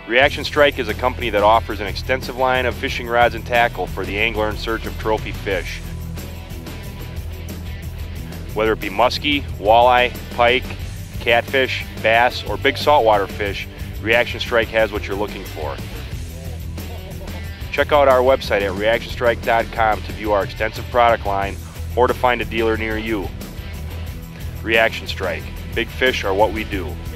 Reaction Strike is a company that offers an extensive line of fishing rods and tackle for the angler in search of trophy fish. Whether it be muskie, walleye, pike, catfish, bass, or big saltwater fish, Reaction Strike has what you're looking for. Check out our website at reactionstrike.com to view our extensive product line or to find a dealer near you. Reaction Strike. Big fish are what we do.